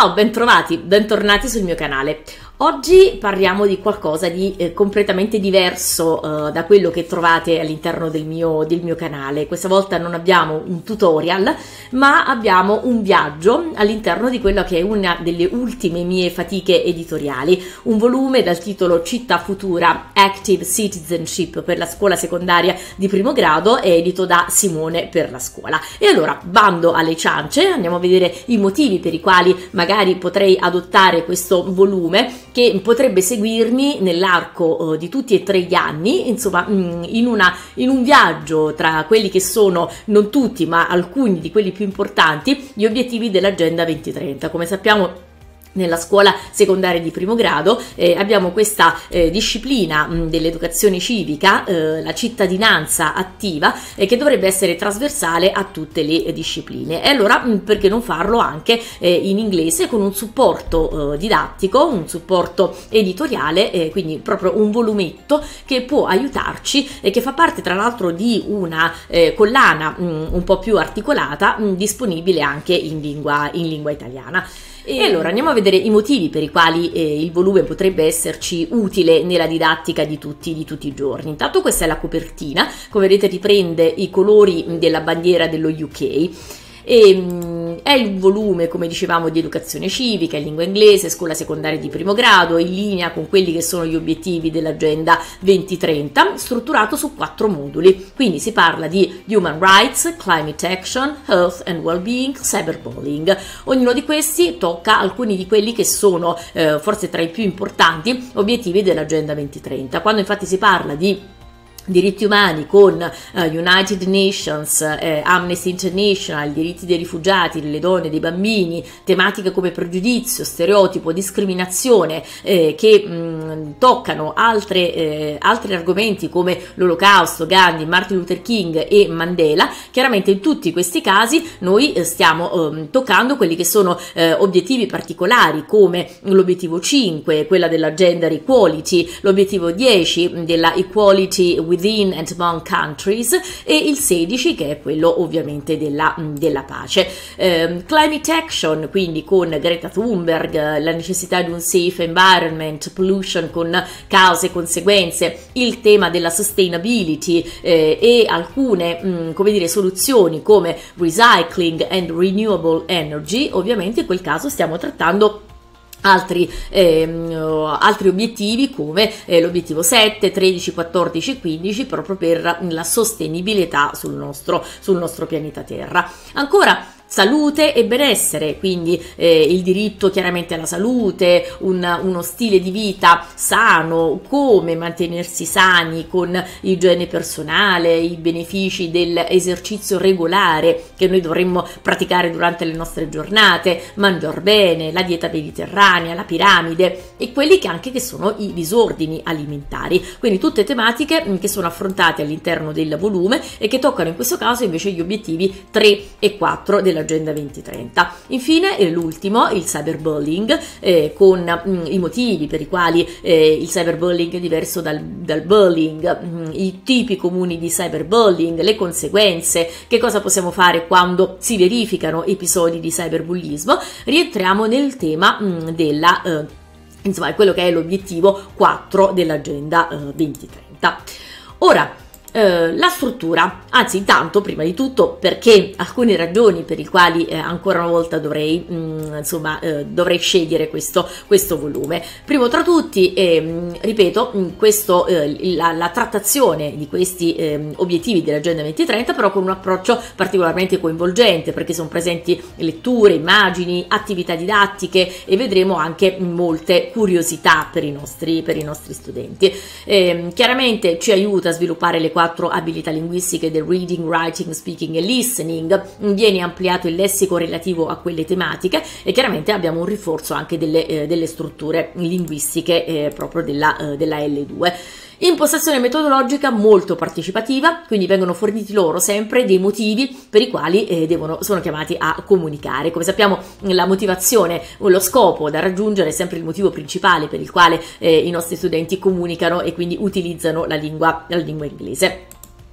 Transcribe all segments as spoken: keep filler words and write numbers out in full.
Ciao, bentrovati, bentornati sul mio canale. Oggi parliamo di qualcosa di eh, completamente diverso eh, da quello che trovate all'interno del mio, del mio canale. Questa volta non abbiamo un tutorial, ma abbiamo un viaggio all'interno di quella che è una delle ultime mie fatiche editoriali, un volume dal titolo Città Futura Active Citizenship per la scuola secondaria di primo grado, edito da Simone per la scuola. E allora, bando alle ciance, andiamo a vedere i motivi per i quali magari potrei adottare questo volume, che potrebbe seguirmi nell'arco uh, di tutti e tre gli anni, insomma mh, in, una, in un viaggio tra quelli che sono, non tutti ma alcuni di quelli più importanti, gli obiettivi dell'Agenda duemilatrenta. Come sappiamo, nella scuola secondaria di primo grado eh, abbiamo questa eh, disciplina dell'educazione civica, eh, la cittadinanza attiva, eh, che dovrebbe essere trasversale a tutte le eh, discipline. E allora mh, perché non farlo anche eh, in inglese con un supporto eh, didattico, un supporto editoriale, eh, quindi proprio un volumetto che può aiutarci e che fa parte tra l'altro di una eh, collana mh, un po' più articolata, mh, disponibile anche in lingua, in lingua italiana. E allora andiamo a vedere i motivi per i quali eh, il volume potrebbe esserci utile nella didattica di tutti, di tutti i giorni. Intanto questa è la copertina, come vedete riprende i colori della bandiera dello U K. E, mh, è il volume, come dicevamo, di educazione civica in lingua inglese, scuola secondaria di primo grado, in linea con quelli che sono gli obiettivi dell'Agenda duemilatrenta, strutturato su quattro moduli. Quindi si parla di Human Rights, Climate Action, Health and Wellbeing, Cyberbullying. Ognuno di questi tocca alcuni di quelli che sono eh, forse tra i più importanti obiettivi dell'Agenda duemilatrenta. Quando infatti si parla di diritti umani con uh, United Nations, eh, Amnesty International, diritti dei rifugiati, delle donne, dei bambini, tematiche come pregiudizio, stereotipo, discriminazione, eh, che mh, toccano altre, eh, altri argomenti come l'Olocausto, Gandhi, Martin Luther King e Mandela. Chiaramente in tutti questi casi noi eh, stiamo eh, toccando quelli che sono eh, obiettivi particolari come l'obiettivo cinque, quella della Gender Equality, l'obiettivo dieci della Equality within and among countries e il sedici che è quello ovviamente della, della pace. Eh, climate action, quindi con Greta Thunberg, la necessità di un safe environment, pollution con cause e conseguenze, il tema della sustainability eh, e alcune mh, come dire soluzioni come recycling and renewable energy. Ovviamente in quel caso stiamo trattando Altri, ehm, altri obiettivi come eh, l'obiettivo sette, tredici, quattordici e quindici proprio per la sostenibilità sul nostro, sul nostro pianeta Terra. Ancora salute e benessere, quindi eh, il diritto chiaramente alla salute, un, uno stile di vita sano, come mantenersi sani con igiene personale, i benefici dell'esercizio regolare che noi dovremmo praticare durante le nostre giornate, mangiar bene, la dieta mediterranea, la piramide e quelli che anche che sono i disordini alimentari. Quindi tutte tematiche che sono affrontate all'interno del volume e che toccano in questo caso invece gli obiettivi tre e quattro della Agenda duemilatrenta. Infine eh, l'ultimo, il cyberbullying, eh, con mh, i motivi per i quali eh, il cyberbullying è diverso dal, dal bullying, mh, i tipi comuni di cyberbullying, le conseguenze, che cosa possiamo fare quando si verificano episodi di cyberbullismo. Rientriamo nel tema mh, della eh, insomma è quello che è l'obiettivo quattro dell'Agenda eh, duemilatrenta. Ora Uh, la struttura, anzi intanto prima di tutto perché alcune ragioni per le quali eh, ancora una volta dovrei mh, insomma eh, dovrei scegliere questo, questo volume. Primo tra tutti, eh, ripeto, mh, questo, eh, la, la trattazione di questi eh, obiettivi dell'Agenda duemilatrenta però con un approccio particolarmente coinvolgente, perché sono presenti letture, immagini, attività didattiche e vedremo anche molte curiosità per i nostri, per i nostri studenti. Eh, chiaramente ci aiuta a sviluppare le quattro abilità linguistiche del reading, writing, speaking e listening, viene ampliato il lessico relativo a quelle tematiche e chiaramente abbiamo un rinforzo anche delle, eh, delle strutture linguistiche eh, proprio della, eh, della L due. Impostazione metodologica molto partecipativa, quindi vengono forniti loro sempre dei motivi per i quali eh, devono, sono chiamati a comunicare. Come sappiamo la motivazione o lo scopo da raggiungere è sempre il motivo principale per il quale eh, i nostri studenti comunicano e quindi utilizzano la lingua, la lingua inglese.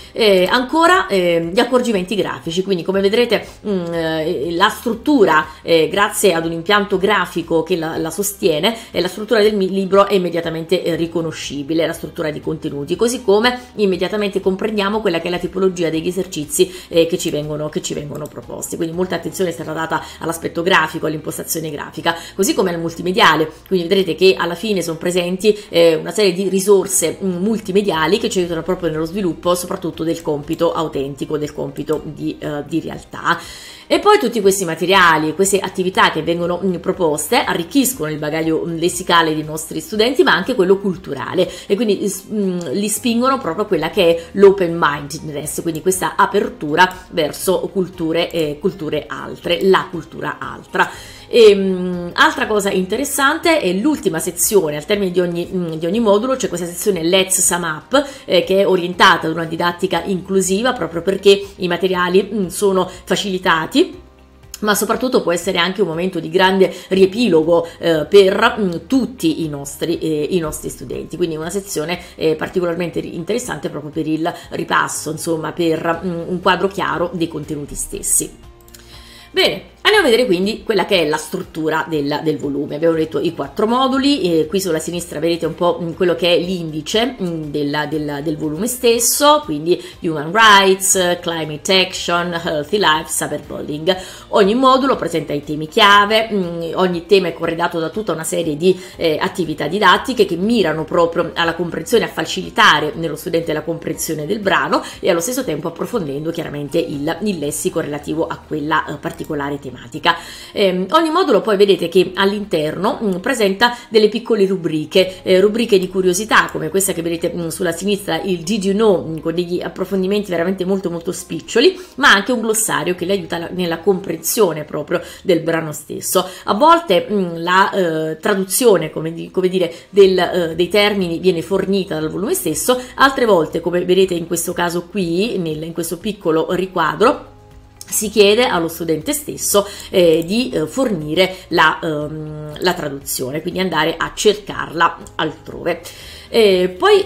Eh, ancora eh, gli accorgimenti grafici, quindi come vedrete mh, eh, la struttura, eh, grazie ad un impianto grafico che la, la sostiene, eh, la struttura del libro è immediatamente eh, riconoscibile, la struttura di contenuti, così come immediatamente comprendiamo quella che è la tipologia degli esercizi eh, che, ci vengono, che ci vengono proposti, quindi molta attenzione è stata data all'aspetto grafico, all'impostazione grafica, così come al multimediale, quindi vedrete che alla fine sono presenti eh, una serie di risorse mh, multimediali che ci aiutano proprio nello sviluppo soprattutto del compito autentico, del compito di, uh, di realtà. E poi tutti questi materiali, queste attività che vengono mh, proposte arricchiscono il bagaglio mh, lessicale dei nostri studenti, ma anche quello culturale, e quindi mh, li spingono proprio a quella che è l'open mindedness, quindi questa apertura verso culture, eh, culture altre, la cultura altra. E, um, altra cosa interessante è l'ultima sezione, al termine di ogni, mh, di ogni modulo c'è questa sezione Let's Sum Up, eh, che è orientata ad una didattica inclusiva, proprio perché i materiali mh, sono facilitati, ma soprattutto può essere anche un momento di grande riepilogo eh, per mh, tutti i nostri, eh, i nostri studenti, quindi una sezione eh, particolarmente interessante proprio per il ripasso, insomma per mh, un quadro chiaro dei contenuti stessi. Bene, andiamo a vedere quindi quella che è la struttura del, del volume. Abbiamo detto i quattro moduli, e qui sulla sinistra vedete un po' quello che è l'indice del, del, del volume stesso, quindi Human Rights, Climate Action, Healthy Life, Cyberbullying. Ogni modulo presenta i temi chiave, ogni tema è corredato da tutta una serie di eh, attività didattiche che mirano proprio alla comprensione, a facilitare nello studente la comprensione del brano e allo stesso tempo approfondendo chiaramente il, il lessico relativo a quella eh, particolare tematica. Eh, ogni modulo poi vedete che all'interno mh, presenta delle piccole rubriche, eh, rubriche di curiosità come questa che vedete mh, sulla sinistra, il Did You Know, mh, con degli approfondimenti veramente molto molto spiccioli, ma anche un glossario che le aiuta la, nella comprensione proprio del brano stesso. A volte mh, la eh, traduzione, come, di, come dire, del, eh, dei termini viene fornita dal volume stesso, altre volte, come vedete in questo caso qui, nel, in questo piccolo riquadro, si chiede allo studente stesso eh, di eh, fornire la, ehm, la traduzione, quindi andare a cercarla altrove. E poi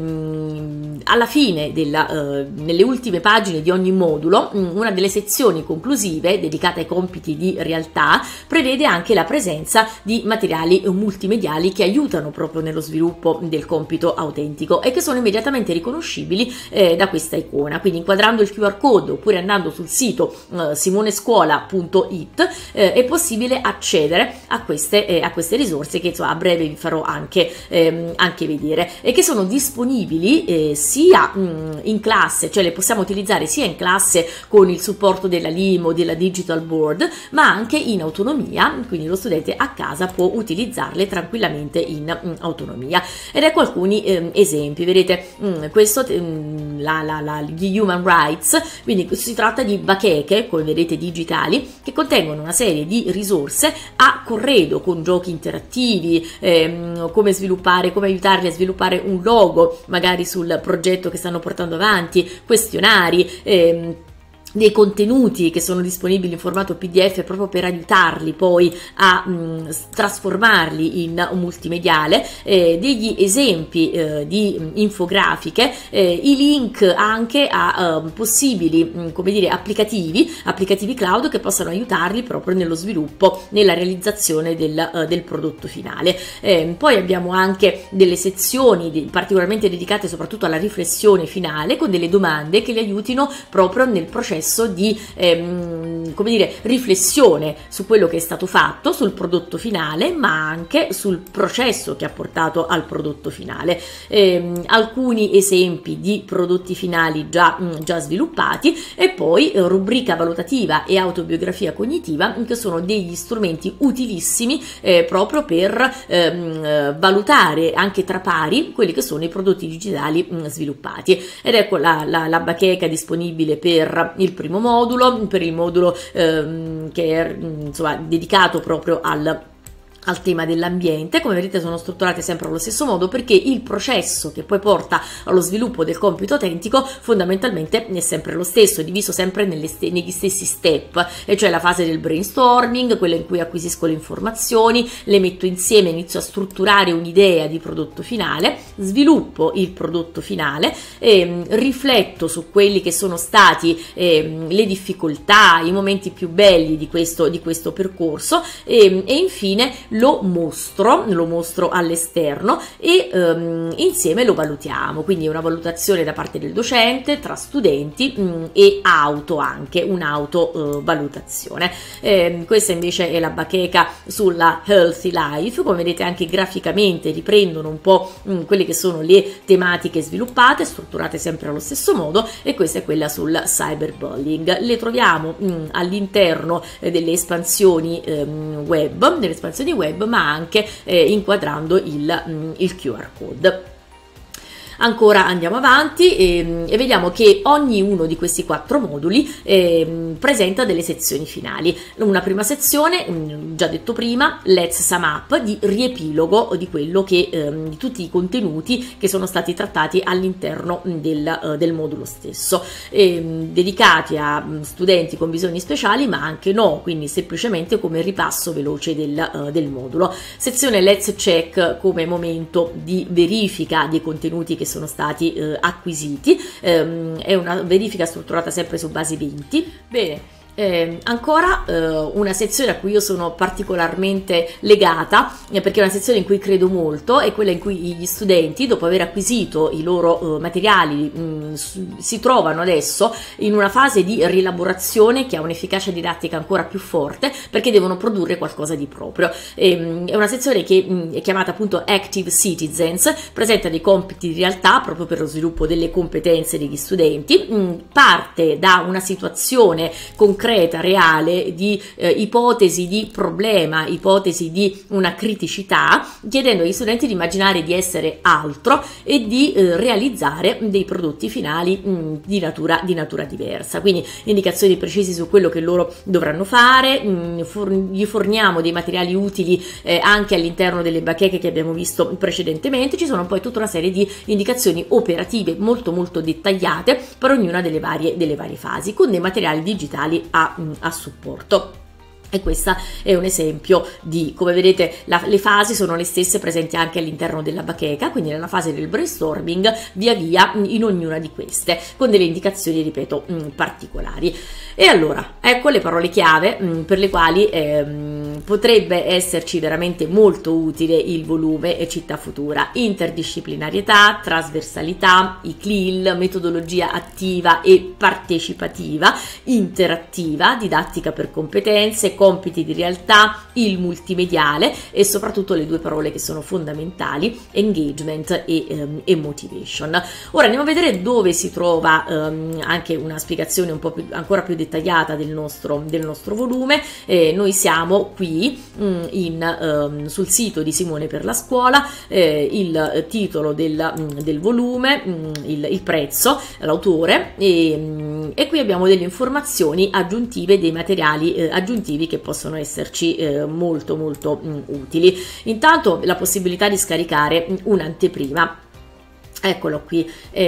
ehm, alla fine della, eh, nelle ultime pagine di ogni modulo, una delle sezioni conclusive dedicate ai compiti di realtà prevede anche la presenza di materiali multimediali che aiutano proprio nello sviluppo del compito autentico e che sono immediatamente riconoscibili eh, da questa icona, quindi inquadrando il Q R code oppure andando sul sito eh, simonescuola punto it eh, è possibile accedere a queste, eh, a queste risorse che insomma, a breve vi farò anche, ehm, anche vedere, e che sono disponibili eh, sia mh, in classe, cioè le possiamo utilizzare sia in classe con il supporto della L I M o della Digital Board, ma anche in autonomia, quindi lo studente a casa può utilizzarle tranquillamente in mh, autonomia. Ed ecco alcuni eh, esempi, vedete mh, questo mh, la, la, la, gli Human Rights, quindi si tratta di bacheche, come vedete digitali, che contengono una serie di risorse a corredo con giochi interattivi, ehm, come sviluppare, come aiutarli a sviluppare un logo magari sul progetto che stanno portando avanti, questionari, ehm, dei contenuti che sono disponibili in formato P D F proprio per aiutarli poi a mh, trasformarli in multimediale, eh, degli esempi eh, di mh, infografiche, eh, i link anche a uh, possibili mh, come dire applicativi, applicativi cloud che possano aiutarli proprio nello sviluppo, nella realizzazione del, uh, del prodotto finale. Eh, poi abbiamo anche delle sezioni di, particolarmente dedicate soprattutto alla riflessione finale, con delle domande che li aiutino proprio nel processo di ehm, come dire riflessione su quello che è stato fatto, sul prodotto finale, ma anche sul processo che ha portato al prodotto finale. Ehm, alcuni esempi di prodotti finali già, mh, già sviluppati, e poi eh, rubrica valutativa e autobiografia cognitiva, che sono degli strumenti utilissimi eh, proprio per ehm, valutare anche tra pari quelli che sono i prodotti digitali mh, sviluppati. Ed ecco la, la, la bacheca disponibile per il primo modulo, per il modulo ehm, che è insomma dedicato proprio al al tema dell'ambiente. Come vedete sono strutturate sempre allo stesso modo, perché il processo che poi porta allo sviluppo del compito autentico fondamentalmente è sempre lo stesso, è diviso sempre nelle st- negli stessi step, e cioè la fase del brainstorming, quella in cui acquisisco le informazioni, le metto insieme, inizio a strutturare un'idea di prodotto finale, sviluppo il prodotto finale, e rifletto su quelli che sono stati eh, le difficoltà, i momenti più belli di questo, di questo percorso, e, e infine lo mostro, lo mostro all'esterno e um, insieme lo valutiamo. Quindi una valutazione da parte del docente, tra studenti um, e auto, anche un'autovalutazione. Uh, eh, questa invece è la bacheca sulla Healthy Life. Come vedete anche graficamente riprendono un po' um, quelle che sono le tematiche sviluppate, strutturate sempre allo stesso modo, e questa è quella sul cyberbullying. Le troviamo um, all'interno eh, delle espansioni um, web, delle espansioni web web, ma anche eh, inquadrando il, il Q R code. Ancora andiamo avanti e, e vediamo che ognuno di questi quattro moduli eh, presenta delle sezioni finali. Una prima sezione, già detto prima, Let's Sum Up, di riepilogo di quello che eh, di tutti i contenuti che sono stati trattati all'interno del, uh, del modulo stesso, eh, dedicati a studenti con bisogni speciali, ma anche no, quindi semplicemente come ripasso veloce del, uh, del modulo. Sezione Let's Check come momento di verifica dei contenuti che sono stati eh, acquisiti, ehm, è una verifica strutturata sempre su base venti. Bene. Eh, ancora eh, una sezione a cui io sono particolarmente legata, eh, perché è una sezione in cui credo molto, è quella in cui gli studenti, dopo aver acquisito i loro eh, materiali, mh, si trovano adesso in una fase di rielaborazione che ha un'efficacia didattica ancora più forte, perché devono produrre qualcosa di proprio. Eh, è una sezione che mh, è chiamata appunto Active Citizens, presenta dei compiti di realtà proprio per lo sviluppo delle competenze degli studenti, mh, parte da una situazione concreta, reale, di eh, ipotesi di problema, ipotesi di una criticità, chiedendo agli studenti di immaginare di essere altro e di eh, realizzare dei prodotti finali mh, di, natura, di natura diversa. Quindi indicazioni precise su quello che loro dovranno fare, mh, for- gli forniamo dei materiali utili eh, anche all'interno delle bacheche che abbiamo visto precedentemente. Ci sono poi tutta una serie di indicazioni operative molto molto dettagliate per ognuna delle varie, delle varie fasi, con dei materiali digitali A, a supporto. E questo è un esempio di, come vedete, la, le fasi sono le stesse presenti anche all'interno della bacheca, quindi nella fase del brainstorming via via in ognuna di queste, con delle indicazioni, ripeto, mh, particolari. E allora, ecco le parole chiave mh, per le quali ehm, potrebbe esserci veramente molto utile il volume e Città Futura: interdisciplinarietà, trasversalità, I C L I L, metodologia attiva e partecipativa, interattiva, didattica per competenze, compiti di realtà, il multimediale e soprattutto le due parole che sono fondamentali: engagement e, um, e motivation. Ora andiamo a vedere dove si trova um, anche una spiegazione un po' più, ancora più dettagliata del nostro, del nostro volume. Eh, noi siamo qui um, in, um, sul sito di Simone per la Scuola, eh, il titolo del, um, del volume, um, il, il prezzo, l'autore, e, um, e qui abbiamo delle informazioni aggiuntive, dei materiali eh, aggiuntivi che possono esserci eh, molto molto mh, utili. Intanto la possibilità di scaricare un'anteprima. Eccolo qui,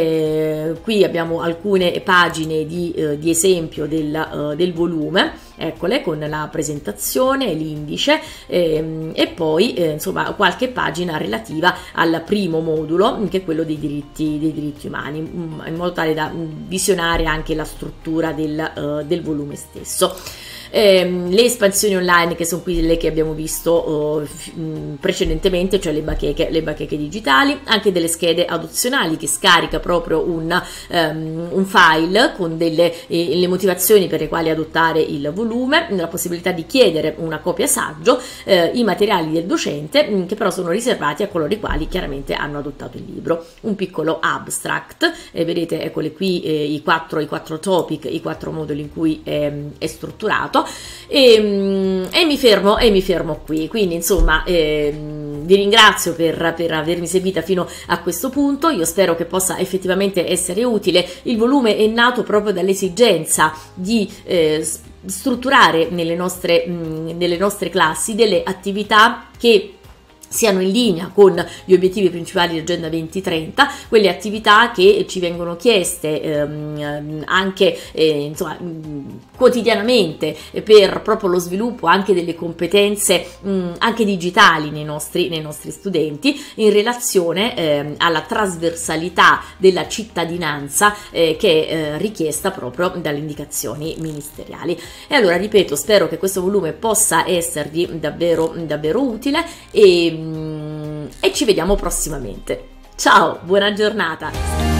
eh, qui abbiamo alcune pagine di, eh, di esempio del, uh, del volume, eccole, con la presentazione, l'indice ehm, e poi eh, insomma qualche pagina relativa al primo modulo, che è quello dei diritti, dei diritti umani, in modo tale da visionare anche la struttura del, uh, del volume stesso. Eh, le espansioni online, che sono quelle che abbiamo visto uh, precedentemente, cioè le bacheche, le bacheche digitali, anche delle schede adozionali, che scarica proprio un, um, un file con delle eh, le motivazioni per le quali adottare il volume, la possibilità di chiedere una copia saggio, eh, i materiali del docente, mh, che però sono riservati a coloro i quali chiaramente hanno adottato il libro, un piccolo abstract, eh, vedete eccole qui eh, i, quattro, i quattro topic, i quattro moduli in cui è, è strutturato. E, e mi fermo e mi fermo qui. Quindi insomma eh, vi ringrazio per, per avermi seguita fino a questo punto, io spero che possa effettivamente essere utile. Il volume è nato proprio dall'esigenza di eh, strutturare nelle nostre, mh, nelle nostre classi delle attività che siano in linea con gli obiettivi principali di Agenda venti trenta, quelle attività che ci vengono chieste ehm, anche eh, insomma, quotidianamente per proprio lo sviluppo anche delle competenze mh, anche digitali nei nostri, nei nostri studenti, in relazione eh, alla trasversalità della cittadinanza eh, che è eh, richiesta proprio dalle indicazioni ministeriali. E allora, ripeto, spero che questo volume possa esservi davvero, davvero utile e e ci vediamo prossimamente. Ciao, buona giornata!